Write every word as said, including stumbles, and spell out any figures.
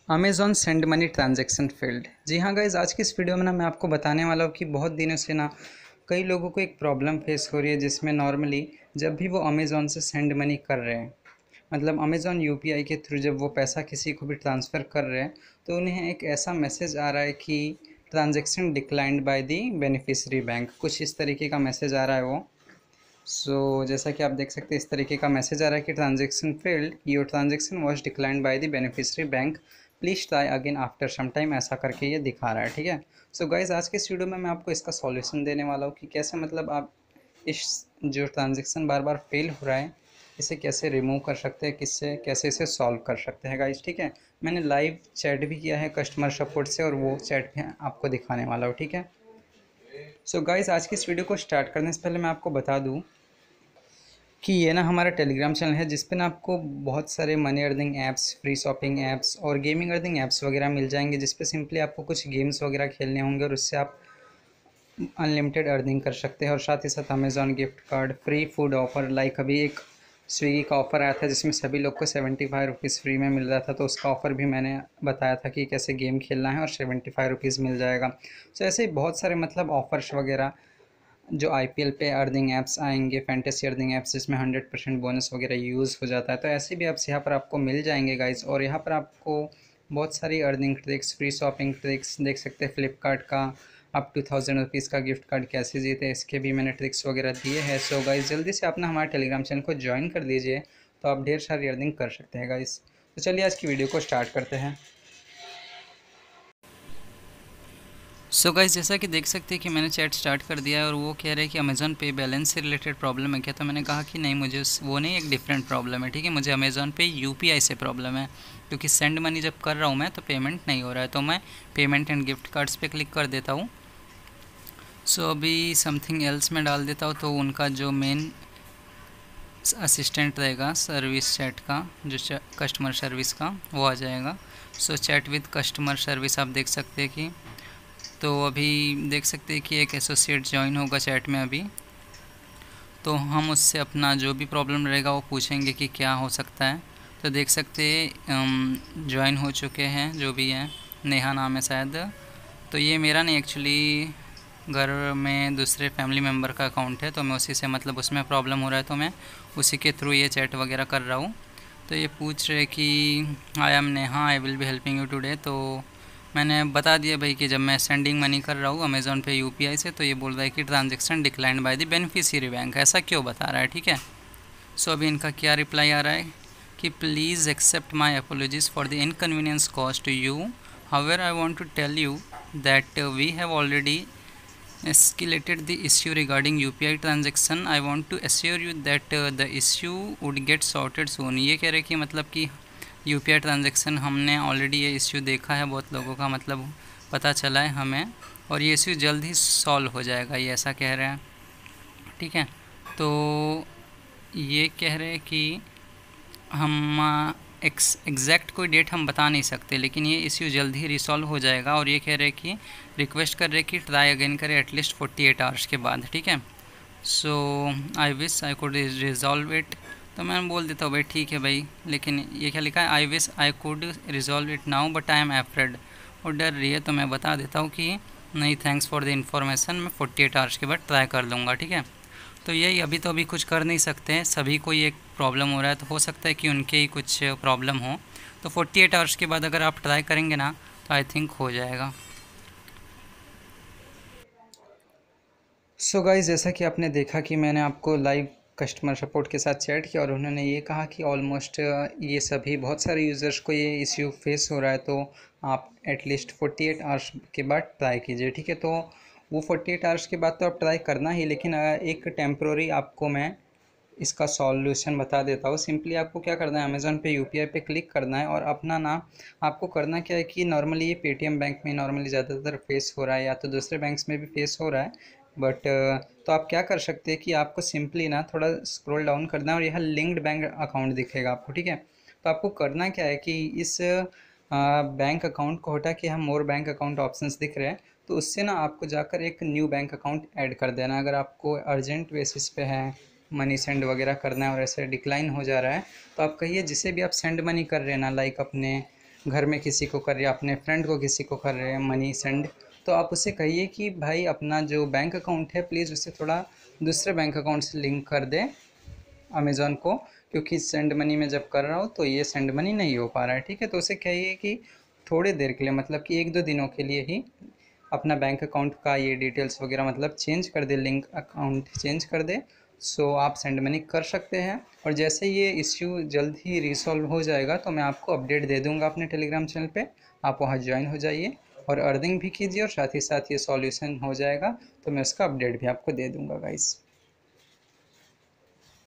Amazon send money transaction failed. जी हाँ guys, आज की इस वीडियो में ना मैं आपको बताने वाला हूँ कि बहुत दिनों से ना कई लोगों को एक प्रॉब्लम फेस हो रही है, जिसमें नॉर्मली जब भी वो अमेज़ॉन से सेंड मनी कर रहे हैं, मतलब अमेज़ॉन यूपीआई के थ्रू जब वो पैसा किसी को भी ट्रांसफ़र कर रहे हैं, तो उन्हें एक ऐसा मैसेज आ रहा है कि transaction declined by the beneficiary bank. कुछ इस तरीके का मैसेज आ रहा है वो। सो so, जैसा कि आप देख सकते हैं, इस तरीके का मैसेज आ रहा है कि transaction failed, your transaction was declined by the beneficiary bank, please try again after some time, ऐसा करके ये दिखा रहा है। ठीक है। सो गाइज, आज के इस वीडियो में मैं आपको इसका सॉल्यूशन देने वाला हूँ कि कैसे मतलब आप इस जो ट्रांजैक्शन बार बार फेल हो रहा है, इसे कैसे रिमूव कर सकते हैं, किससे कैसे इसे सॉल्व कर सकते हैं गाइज। ठीक है। मैंने लाइव चैट भी किया है कस्टमर सपोर्ट से, और वो चैट भी आपको दिखाने वाला हूँ। ठीक है। सो गाइज, आज की इस वीडियो को स्टार्ट करने से पहले मैं आपको बता दूँ कि ये ना हमारा टेलीग्राम चैनल है, जिस पे ना आपको बहुत सारे money earning apps, free shopping apps और गेमिंग अर्निंग ऐप्स वगैरह मिल जाएंगे, जिस पे सिंपली आपको कुछ गेम्स वगैरह खेलने होंगे और उससे आप अनलिमिटेड अर्निंग कर सकते हैं। और साथ ही साथ Amazon gift card, free food offer, like अभी एक स्विगी का ऑफ़र आया था जिसमें सभी लोग को सेवेंटी फाइव रुपीज़ फ्री में मिल रहा था, तो उसका ऑफ़र भी मैंने बताया था कि कैसे गेम खेलना है और सेवेंटी फाइव रुपीज़ मिल जाएगा। तो ऐसे ही बहुत सारे मतलब ऑफ़र्स वगैरह जो आईपीएल पे अर्निंग ऐप्स आएंगे, फैंटेसी अर्निंग ऐप्स जिसमें हंड्रेड परसेंट बोनस वगैरह यूज़ हो जाता है, तो ऐसे भी ऐप्स यहाँ पर आपको मिल जाएंगे गाइज। और यहाँ पर आपको बहुत सारी earning tricks, free shopping tricks देख सकते हैं। फ्लिपकार्ट का अप टू थाउजेंड रुपीज़ का गिफ्ट कार्ड कैसे जीते, इसके भी मैंने ट्रिक्स वगैरह दिए हैं। सो गाइज, जल्दी से आप ना हमारे टेलीग्राम चैनल को ज्वाइन कर दीजिए, तो आप ढेर सारी अर्निंग कर सकते हैं गाइज। तो चलिए आज की वीडियो को स्टार्ट करते हैं। सो so गाइस, जैसा कि देख सकते हैं कि मैंने चैट स्टार्ट कर दिया है और वो कह रहे हैं कि अमेज़ॉन पे बैलेंस से रिलेटेड प्रॉब्लम है क्या। तो मैंने कहा कि नहीं, मुझे उस वो नहीं, एक डिफरेंट प्रॉब्लम है। ठीक है, मुझे अमेज़ॉन पे यूपीआई से प्रॉब्लम है, क्योंकि सेंड मनी जब कर रहा हूँ मैं तो पेमेंट नहीं हो रहा है। तो मैं पेमेंट एंड गिफ्ट कार्ड्स पे क्लिक कर देता हूँ। सो so अभी समथिंग एल्स में डाल देता हूँ, तो उनका जो मेन असिस्टेंट रहेगा सर्विस चैट का, जो कस्टमर सर्विस का, वो आ जाएगा। So chat with customer service आप देख सकते हैं कि, तो अभी देख सकते हैं कि एक एसोसिएट ज्वाइन होगा चैट में अभी। तो हम उससे अपना जो भी प्रॉब्लम रहेगा वो पूछेंगे कि क्या हो सकता है। तो देख सकते हैं ज्वाइन हो चुके हैं जो भी हैं, नेहा नाम है शायद। तो ये मेरा नहीं, एक्चुअली घर में दूसरे फैमिली मेम्बर का अकाउंट है, तो मैं उसी से मतलब उसमें प्रॉब्लम हो रहा है, तो मैं उसी के थ्रू ये चैट वगैरह कर रहा हूँ। तो ये पूछ रहे कि I am Neha, I will be helping you today. तो मैंने बता दिया भाई कि जब मैं सेंडिंग मनी कर रहा हूँ अमेज़ॉन पे यूपीआई से, तो ये बोल रहा है कि transaction declined by the beneficiary bank. ऐसा क्यों बता रहा है। ठीक है। सो अभी इनका क्या रिप्लाई आ रहा है कि please accept my apologies for the inconvenience caused to you, however I want to tell you that we have already escalated the issue regarding U P I transaction. I want to assure you that uh, the issue would get sorted soon. ये कह रहे कि मतलब कि U P I transaction हमने already ये issue देखा है, बहुत लोगों का मतलब पता चला है हमें, और ये इश्यू जल्द ही सॉल्व हो जाएगा, ये ऐसा कह रहे हैं। ठीक है। तो ये कह रहे हैं कि हम एक्स एग्जैक्ट कोई डेट हम बता नहीं सकते, लेकिन ये इश्यू जल्द ही रिसॉल्व हो जाएगा। और ये कह रहे हैं कि रिक्वेस्ट कर रहे कि ट्राई अगेन करें एटलीस्ट फोर्टी एट आवर्स के बाद। ठीक है। So I wish I could resolve it. तो मैं बोल देता हूँ भाई ठीक है भाई, लेकिन ये क्या लिखा है, I wish I could resolve it now but I am afraid. और डर रही है, तो मैं बता देता हूँ कि नहीं, थैंक्स फॉर द इन्फॉर्मेशन, मैं फोर्टी एट आवर्स के बाद ट्राई कर लूँगा। ठीक है। तो यही, अभी तो अभी कुछ कर नहीं सकते हैं, सभी को ये प्रॉब्लम हो रहा है, तो हो सकता है कि उनके ही कुछ प्रॉब्लम हो। तो फोर्टी एट आवर्स के बाद अगर आप ट्राई करेंगे ना, तो आई थिंक हो जाएगा। सो गाइस, जैसा कि आपने देखा कि मैंने आपको लाइव कस्टमर सपोर्ट के साथ चैट किया, और उन्होंने ये कहा कि ऑलमोस्ट ये सभी बहुत सारे यूज़र्स को ये इश्यू फेस हो रहा है, तो आप एटलीस्ट फोर्टी एट आवर्स के बाद ट्राई कीजिए। ठीक है। तो वो फोर्टी एट आवर्स के बाद तो आप ट्राई करना ही, लेकिन एक टेम्प्रोरी आपको मैं इसका सॉल्यूशन बता देता हूँ। सिंपली आपको क्या करना है, अमेज़ॉन पे यूपीआई पे क्लिक करना है, और अपना ना आपको करना क्या है कि नॉर्मली ये पेटीएम बैंक में नॉर्मली ज़्यादातर फेस हो रहा है, या तो दूसरे बैंक्स में भी फेस हो रहा है, बट तो आप क्या कर सकते हैं कि आपको सिंपली ना थोड़ा स्क्रॉल डाउन करना है, और यहाँ लिंक्ड बैंक अकाउंट दिखेगा आपको। ठीक है। तो आपको करना क्या है कि इस बैंक अकाउंट को हटा के हम मोर बैंक अकाउंट ऑप्शंस दिख रहे हैं, तो उससे ना आपको जाकर एक न्यू बैंक अकाउंट ऐड कर देना। अगर आपको अर्जेंट बेसिस पे है मनी सेंड वगैरह करना है और ऐसे डिक्लाइन हो जा रहा है, तो आप कहिए जिसे भी आप सेंड मनी कर रहे हैं ना, लाइक अपने घर में किसी को कर रहे हैं, अपने फ्रेंड को किसी को कर रहे हैं मनी सेंड, तो आप उसे कहिए कि भाई अपना जो बैंक अकाउंट है प्लीज़ उसे थोड़ा दूसरे बैंक अकाउंट से लिंक कर दे अमेज़ॉन को, क्योंकि सेंड मनी में जब कर रहा हूँ तो ये सेंड मनी नहीं हो पा रहा है। ठीक है, तो उसे कहिए कि थोड़ी देर के लिए, मतलब कि एक दो दिनों के लिए ही अपना बैंक अकाउंट का ये डिटेल्स वगैरह मतलब चेंज कर दे, लिंक अकाउंट चेंज कर दे, सो आप सेंड मनी कर सकते हैं। और जैसे ये इश्यू जल्द ही रिसॉल्व हो जाएगा तो मैं आपको अपडेट दे दूंगा अपने टेलीग्राम चैनल पे, आप वहाँ ज्वाइन हो जाइए और अर्निंग भी कीजिए और साथ ही साथ ये सॉल्यूशन हो जाएगा तो मैं उसका अपडेट भी आपको दे दूंगा गाइस।